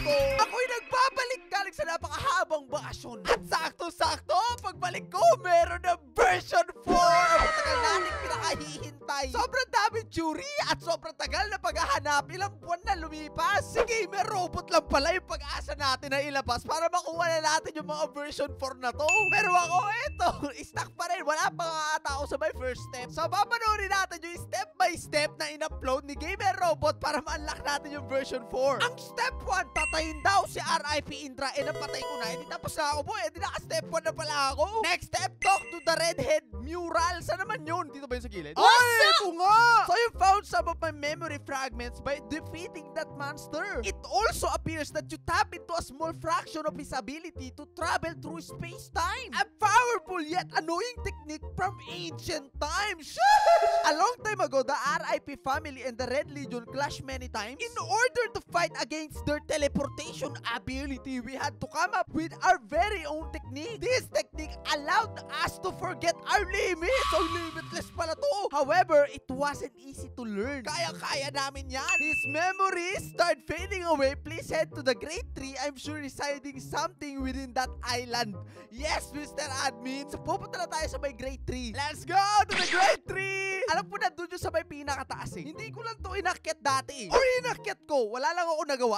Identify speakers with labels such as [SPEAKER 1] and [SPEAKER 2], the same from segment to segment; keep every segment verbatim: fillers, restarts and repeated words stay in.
[SPEAKER 1] ko. Ako'y nagbabalik galing sa napakahabang bakasyon. At sakto-sakto, pagbalik ko, meron na version four. Matagal natin pinakahihintay. Sobrang daming jury at sobrang tagal na paghahanap. Ilang buwan na lumipas. Si Gamer Robot lang pala yung pag-asa natin na ilabas para makuha na natin yung mga version four na to. Pero ako, eto, stuck pa rin. Wala pa nga ata ako sa my first step. So, papanoorin natin yung step by step na in-upload ni Gamer Robot para ma-unlock natin yung version four. Ang step one, patayin daw si R I P Indra. Eh, napatay ko na. Hindi tapos na ako, boy. Hindi naka-step one na pala ako. Next step, talk to the redhead mural. Saan naman yun? Dito ba yung sa gilid? Ay, ito nga! So, you found some of my memory fragments by defeating that monster. It also appears that you tap into a small fraction of his ability to travel through space-time. A powerful yet annoying technique from ancient times. A long time ago, the R I P family and the Red Legion clashed many times. In order to fight against their teleportation ability, we had to come up with our very own technique. This technique allowed us to forget our limits. So limitless pala to. However, it wasn't easy to learn. Kaya-kaya namin yan. His memories start fading away. Please head to the Great Tree. I'm sure residing something within that island. Yes, Mister Admin. So pupunta na tayo sa may Great Tree. Let's go to the Great Tree! Alam po na doon yung sa may pinakataas eh. Hindi ko lang to inakyat dati eh. Or inakyat ko. Wala lang ako nagawa.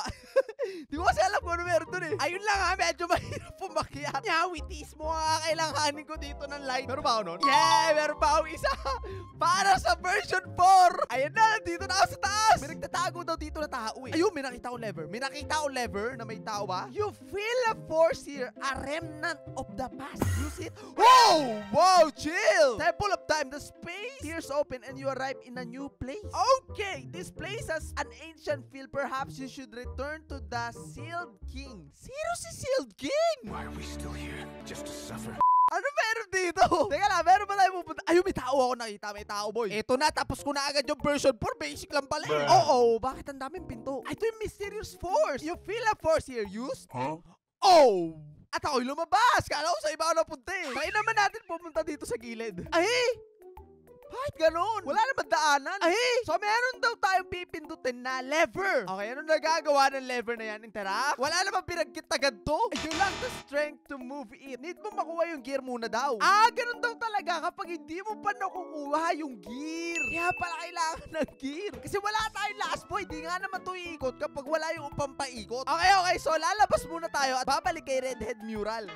[SPEAKER 1] Di ko kasi alam kung ano meron doon eh. Ayun lang ha, medyo mahirap pumakyat. Nyawitis mo nga kailanganin ko dito ng light. Meron ba ako nun? Yeah, meron pa ako isa. Para sa version four. Ayun na, dito na ako sa taas. May nagtatago daw dito na tao eh. Ayun, may nakita ko lever. May nakita ko lever na may tao ba? You feel a force here, a remnant of the past. Use it. Whoa! Wow, chill! Temple of Time, the space here's open and you arrive in a new place. Okay, this place has an ancient feel. Perhaps you should return to the Sealed King. Sino si Sealed King?
[SPEAKER 2] Why are we still here? Just to suffer?
[SPEAKER 1] Ano meron dito? Teka lang, meron ba tayo pupunta? Ayun, may tao ako nakita. May tao, boy. Eto na, tapos ko na agad yung version four. Basic lang pala. Eh. Oo, bakit ang daming pinto? Ito yung mysterious force. You feel a force here used?
[SPEAKER 2] Huh?
[SPEAKER 1] Oh! At ako'y lumabas. Kala ko sa iba ako napunta eh. Kaya naman natin pumunta dito sa gilid. Ay! Bakit ganun? Wala naman daanan. Ay! So meron daw tayong pipindutin na lever. Okay, anong nagagawa ng lever na yan? Interact? Wala naman pinagkit agad to. You lack the strength to move it. Need mo makuha yung gear muna daw. Ah, ganun daw talaga kapag hindi mo pa nakukuha yung gear. Kaya pala kailangan ng gear. Kasi wala tayong last boy. Di nga naman to iikot kapag wala yung pampaikot. Okay, okay. So lalabas muna tayo at babalik kay Redhead Mural.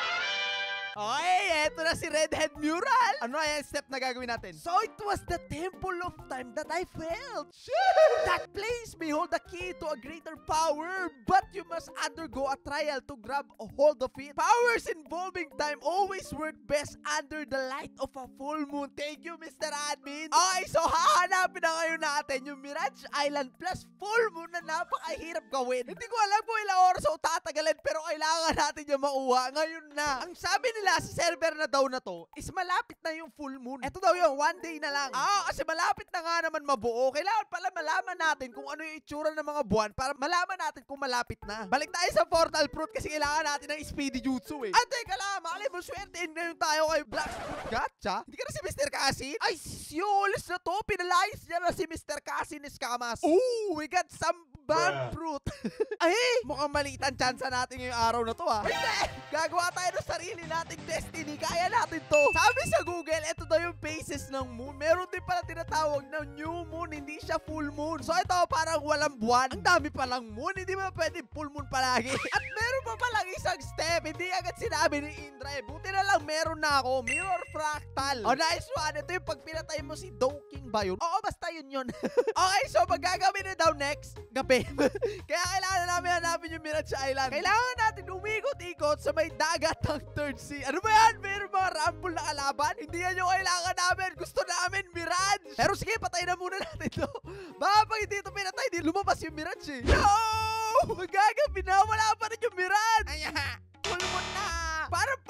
[SPEAKER 1] Okay, eto na si Redhead Mural. Ano ay step na gagawin natin? So it was the Temple of Time that I felt. That place may hold the key to a greater power, but you must undergo a trial to grab a hold of it. Powers involving time always work best under the light of a full moon. Thank you, Mister Admin. Okay, so hahanapin na ngayon natin yung Mirage Island plus full moon na napakahirap gawin. Hindi ko alam kung ilang oras o tatagalan, pero kailangan natin yung makuha ngayon na. Ang sabi nila sa server na daw na to is malapit na yung full moon. Ito daw yung one day na lang. Ah, kasi malapit na nga naman mabuo. Kailangan pala malaman natin kung ano yung itsura ng mga buwan para malaman natin kung malapit na. Balik tayo sa Portal Fruit kasi kailangan natin ng Speedy Jutsu eh. At teka lang, makalay mo, swertein na yung tayo kay Black Fruit Gacha. Hindi ka na si Mister Cassie? Ay, siyolis na to. Pinalayas niya na si Mister Cassie ni Scamas. Ooh, we got some Bad fruit. Ay, mukhang maliit ang chance natin ngayong araw na to ha. Hindi, gagawa tayo ng sarili nating destiny. Kaya natin to. Sabi sa Google, ito daw yung phases ng moon. Meron din pala tinatawag na new moon. Hindi siya full moon. So ito parang walang buwan. Ang dami palang moon. Hindi mo pwede full moon palagi. At meron pa palang isang step. Hindi agad sinabi ni Indra eh. Buti na lang meron na ako. Mirror fractal. Oh, nice one. Ito yung pag pinatay mo si Doking ba yun? Oo, basta yun yun. Okay, so magagawin na daw next. Gabi. Kaya kailangan namin hanapin yung Mirage Island. Kailangan natin umikot-ikot sa may dagat ng third sea. Ano ba yan? Meron mga rumble na kalaban? Hindi yan yung kailangan namin. Gusto namin Mirage. Pero sige, patay na muna natin to. Baka pag hindi ito pinatay, di lumabas yung Mirage eh. No! Magagabi na. Wala pa rin yung Mirage. Ay, full moon na. Parang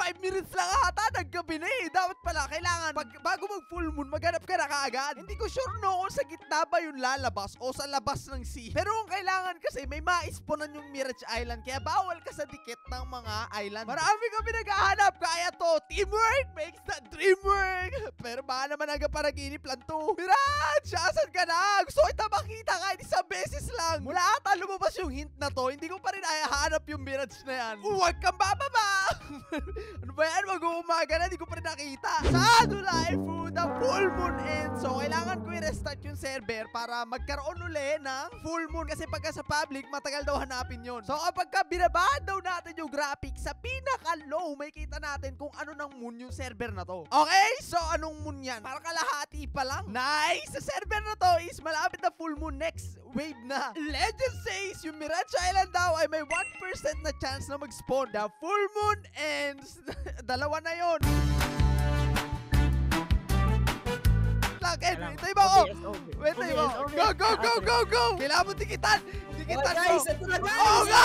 [SPEAKER 1] five minutes lang ata, naggabi na eh. Dapat pala, kailangan, pag, bago mag full moon, maghanap ka na kaagad. Hindi ko sure no kung sa gitna ba yung lalabas o sa labas ng sea. Pero kung kailangan kasi, may ma-spawnan yung Mirage Island, kaya bawal ka sa dikit ng mga island. Marami kami naghahanap, kaya to, teamwork makes the dream work. Pero baka naman hanggang panaginip lang to. Mirage, asan ka na? Gusto kita makita kahit isang beses lang. Mula ata lumabas yung hint na to, hindi ko pa rin hahanap yung Mirage na yan. Huwag kang bababa! Ano ba yan? Mag-uumaga na, hindi ko pa rin nakita. Sa Adulay Food, the full moon ends. So, kailangan ko i-restart yung server para magkaroon uli ng full moon. Kasi pagka sa public, matagal daw hanapin yun. So, kapag ka binabaan daw natin yung graphics sa pinaka-low, may kita natin kung ano ng moon yung server na to. Okay? So, anong moon yan? Para kalahati pa lang. Nice! Sa server na to is malapit na full moon. Next wave na. Legend says yung Mirage Island daw ay may one percent na chance na mag-spawn. The full moon ends. Dalawa na yun. Lakit, hintay mo ako. Wait, hintay mo. Go, go, go, go, go. Kailangan mo tikitan. Tikitan mo.
[SPEAKER 3] Guys, ito na guys.
[SPEAKER 1] Oo nga.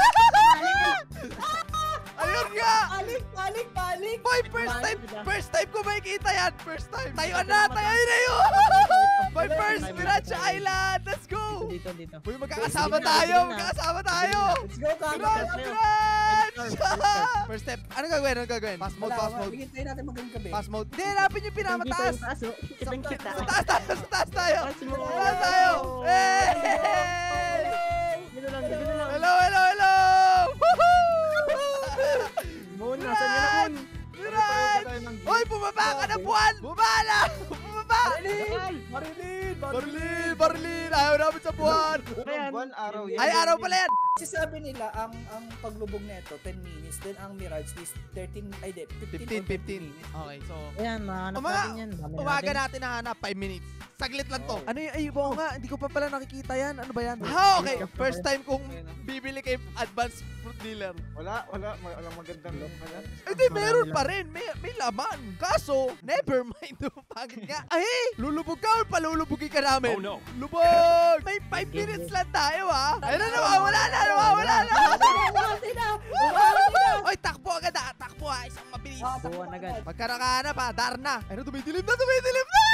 [SPEAKER 1] Ayun nga.
[SPEAKER 3] Balik, balik, balik.
[SPEAKER 1] Boy, first time, first time ko makikita yan. First time. Tayuan na, tayuan na yun. Boy, first Mirage Island. Let's go.
[SPEAKER 4] Dito, dito.
[SPEAKER 1] Boy, magkakasama tayo. Magkakasama tayo.
[SPEAKER 3] Let's go, Kaka.
[SPEAKER 1] Congrats! First step. Ano gagawin? Ano gagawin? Fast mode, fast mode.
[SPEAKER 3] Hintayin natin magandang gabi.
[SPEAKER 1] Fast mode. Hindi, hanapin yung pinamataas.
[SPEAKER 4] Kitang kita.
[SPEAKER 1] Sa taas tayo, sa taas tayo.
[SPEAKER 4] Fast mode.
[SPEAKER 1] Sa taas tayo. Hey!
[SPEAKER 4] Dito lang, dito lang.
[SPEAKER 1] Hello, hello, hello! Woohoo!
[SPEAKER 4] Moon, nasan yun ang moon?
[SPEAKER 1] Mirage! Hoy, bumaba ka na, buwan! Bumaba na! Bumaba!
[SPEAKER 3] Marilyn! Marilyn!
[SPEAKER 1] Barilin! Barilin! Ayaw namin sa buwan!
[SPEAKER 5] Buwan, araw yan.
[SPEAKER 1] Ay, araw pala yan!
[SPEAKER 3] Kasi sabi nila, ang ang paglubog nito, ten minutes. Then ang Mirage is thirteen, ay di,
[SPEAKER 1] fifteen,
[SPEAKER 3] fifteen or twenty
[SPEAKER 1] fifteen.
[SPEAKER 3] minutes.
[SPEAKER 1] Okay, so...
[SPEAKER 4] Ayan, mahanap
[SPEAKER 1] Umaga-
[SPEAKER 4] natin yan. Dami
[SPEAKER 1] Umaga
[SPEAKER 4] natin.
[SPEAKER 1] natin nahanap, five minutes. Saglit lang to.
[SPEAKER 5] Oh.
[SPEAKER 1] Ano yung, ay, oo nga, hindi ko pa pala nakikita yan. Ano ba yan? Ah, okay. First time kong bibili kay advanced fruit dealer.
[SPEAKER 5] Wala, wala, ma- walang magandang wala.
[SPEAKER 1] Hindi, meron pa rin. May, may laman. Kaso, never mind. Pagod nga. Ay, lulubog ka or palulubugin ka namin?
[SPEAKER 2] Oh no.
[SPEAKER 1] Lubog! May five minutes lang tayo, ha? Ayun na, nawawala na, nawawala na.
[SPEAKER 3] Bumati na! Bumati na!
[SPEAKER 1] Oy, takbo agad, ha? Takbo, ha? Isang mabilis.
[SPEAKER 3] Ah,
[SPEAKER 4] Buwan agad.
[SPEAKER 1] Pagka nakahanap, ha? Darna. Ayun, tumidilim na, tumidilim na.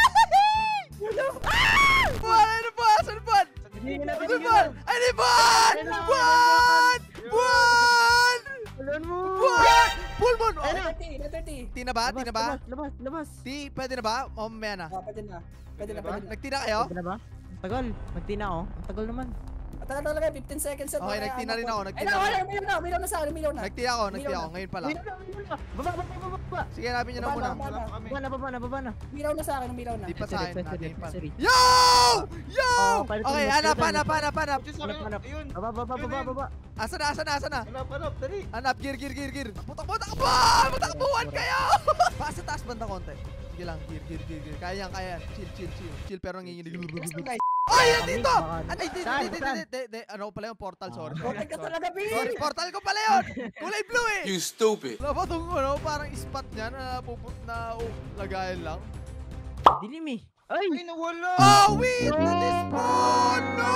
[SPEAKER 1] Ah! Buwan, ano ba? Saan buwan?
[SPEAKER 4] Hindi ka natin
[SPEAKER 1] Ano buwan? Ay, di buwan! Buwan! Buwan!
[SPEAKER 4] Alam mo!
[SPEAKER 1] Buwan! Full moon!
[SPEAKER 3] na
[SPEAKER 1] Oh,
[SPEAKER 3] thirty, na thirty.
[SPEAKER 1] Ti na ba? Ti na ba?
[SPEAKER 4] Labas, labas, labas.
[SPEAKER 1] Ti, pwede na ba? O, mamaya na.
[SPEAKER 3] Ah, pwede na. Pwede na, pwede na.
[SPEAKER 1] Nagtina kayo?
[SPEAKER 4] Pwede na ba? Ang tagal. Nagtina ako. Ang tagal naman.
[SPEAKER 3] At tagal talaga, fifteen seconds.
[SPEAKER 1] Okay, nagtina rin ako,
[SPEAKER 3] Ay,
[SPEAKER 1] nagtina
[SPEAKER 3] na,
[SPEAKER 1] rin.
[SPEAKER 3] wala, umilaw na, umilaw na sa akin, umilaw na.
[SPEAKER 1] Nagtina ako, nagtina ako. Ngayon pala.
[SPEAKER 4] Uy, uy, uy, Baba, baba, baba, baba.
[SPEAKER 1] Sige, hanapin nyo na
[SPEAKER 3] Baba,
[SPEAKER 1] muna.
[SPEAKER 3] baba.
[SPEAKER 5] Wala pa kami.
[SPEAKER 4] Baba na, baba na, baba na.
[SPEAKER 3] Umilaw na sa akin, umilaw na.
[SPEAKER 1] Di pa sa akin.
[SPEAKER 4] Sorry, sorry,
[SPEAKER 1] Natin pa.
[SPEAKER 4] sorry.
[SPEAKER 1] Yo! Yo!
[SPEAKER 4] Oh, palit
[SPEAKER 1] Okay,
[SPEAKER 4] ulit,
[SPEAKER 1] hanap,
[SPEAKER 4] palit
[SPEAKER 1] hanap,
[SPEAKER 4] ulit.
[SPEAKER 1] hanap, hanap.
[SPEAKER 5] Just sa
[SPEAKER 4] Hanap, hanap.
[SPEAKER 5] akin, ayun.
[SPEAKER 4] Baba, baba, baba, baba.
[SPEAKER 1] Asa na, asa na, asa na?
[SPEAKER 5] Hanap, hanap, dali.
[SPEAKER 1] Hanap, gear, gear, gear, gear. Takbo, takbo! Matakbuhan kayo! Pa sa taas banda konti. Sige lang, gear, gear, gear, gear. Kaya yan, kaya yan. Chill, chill, chill. Chill pero nanginginig.
[SPEAKER 3] Guys,
[SPEAKER 1] Ay, nandito!
[SPEAKER 4] Baka-
[SPEAKER 1] Ano, hindi,
[SPEAKER 4] Saan,
[SPEAKER 1] hindi,
[SPEAKER 4] saan?
[SPEAKER 1] hindi, hindi, hindi. Ano pala yung portal, sorry.
[SPEAKER 3] okay ka talaga, Bill.
[SPEAKER 1] Sorry, portal ko pala yun! Kulay blue eh!
[SPEAKER 2] You stupid.
[SPEAKER 1] Wala ba itong ano, parang spot niya na puput na oh, lagayan lang?
[SPEAKER 4] Dilim eh. Ay!
[SPEAKER 5] Ay, nawala.
[SPEAKER 1] Oh, wait! Na this spawn! No!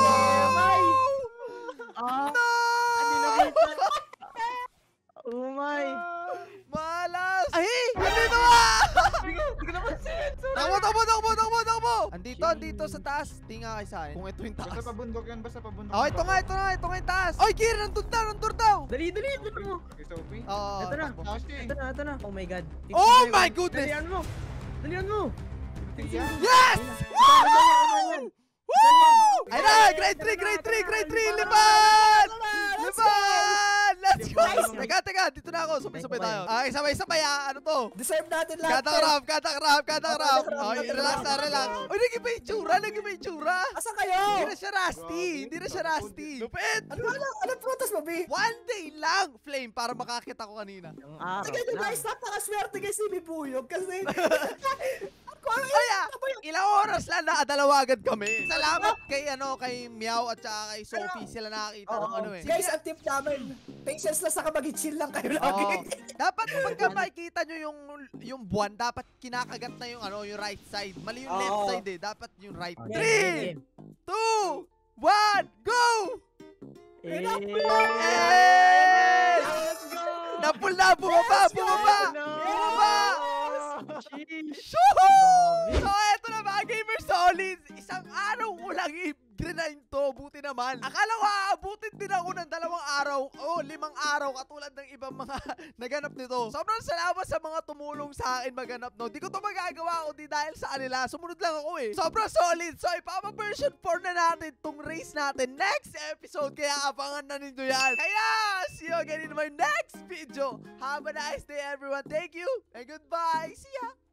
[SPEAKER 4] Ah!
[SPEAKER 1] No!
[SPEAKER 4] Hindi nakita. Oh my!
[SPEAKER 1] Malas! Ay! Andito ka!
[SPEAKER 5] Hindi ko napansin.
[SPEAKER 1] Takbo, takbo, takbo, takbo, takbo! Andito, andito sa taas. Tingnan kayo sa akin. Kung ito yung
[SPEAKER 5] Basta
[SPEAKER 1] taas.
[SPEAKER 5] pabundok yan, basta pabundok.
[SPEAKER 1] Oh, ito nga, ito nga, ito nga yung taas. Oy, Gear, nandun daw, nandun daw!
[SPEAKER 4] Dali, dali! Ito mo!
[SPEAKER 5] Okay, Sophie.
[SPEAKER 1] Oo.
[SPEAKER 4] Ito na.
[SPEAKER 1] takbo.
[SPEAKER 5] Taas niya
[SPEAKER 4] Ito na, ito na. Oh my god.
[SPEAKER 1] Oh my goodness!
[SPEAKER 4] Dalian mo! Dalian mo!
[SPEAKER 5] eh.
[SPEAKER 1] Yes!
[SPEAKER 4] Saan ba yan?
[SPEAKER 1] Woo! Ay na! Grade three, grade three, grade three! Liban! Liban! Let's go! Teka, teka, dito na ako. Sabay-sabay tayo. Okay, sabay-sabay ah. Ano to?
[SPEAKER 3] Deserve natin lahat.
[SPEAKER 1] Kada crab, kada crab, kada crab.
[SPEAKER 3] Kada crab,
[SPEAKER 1] Okay,
[SPEAKER 3] kada
[SPEAKER 1] relax na,
[SPEAKER 3] crab.
[SPEAKER 1] relax. Uy, nag-iba yung tsura, nag-iba yung tsura.
[SPEAKER 3] Asa kayo?
[SPEAKER 1] Hindi na siya rusty, hindi na siya rusty. Lupit!
[SPEAKER 3] Ano, ano, ano prutas mo, Bill?
[SPEAKER 1] One day lang, Flame, para makakita ko kanina.
[SPEAKER 4] Ang araw.
[SPEAKER 3] Sige, nyo guys, napakaswerte kay si Bibuyog kasi... Ako,
[SPEAKER 1] Ay, ah, ilang oras lang nakadalawa agad kami. Salamat kay ano kay Meow at saka kay Sophie, sila nakakita ng ano eh.
[SPEAKER 3] Guys, ang tip namin, patience lang sa mag-chill lang kayo
[SPEAKER 1] Oo.
[SPEAKER 3] lagi.
[SPEAKER 1] Dapat pagka makikita nyo yung yung buwan, dapat kinakagat na yung ano, yung right side. Mali yung left
[SPEAKER 3] Oo.
[SPEAKER 1] side eh. Dapat yung right.
[SPEAKER 4] Okay,
[SPEAKER 1] Three,
[SPEAKER 4] game.
[SPEAKER 1] two, one, go!
[SPEAKER 4] Eh,
[SPEAKER 1] Eh!
[SPEAKER 3] Let's go!
[SPEAKER 1] napul na, bumaba, bumaba, bumaba.
[SPEAKER 4] Sheesh.
[SPEAKER 1] Shoo! So, eto na mga gamer solids. Isang araw ko lang i-grind to. Buti naman. Akala ko aabutin din ako ng dalawang araw o limang araw katulad ng ibang mga naganap nito. Sobrang salamat sa mga tumulong sa akin maganap, no. Di ko to magagawa kundi dahil sa kanila. Sumunod lang ako eh. Sobrang solid. So, ipapa version four na natin tong race natin next episode. Kaya abangan na ninyo yan. Kaya, see you again in my next video. Have a nice day, everyone. Thank you and goodbye. See ya!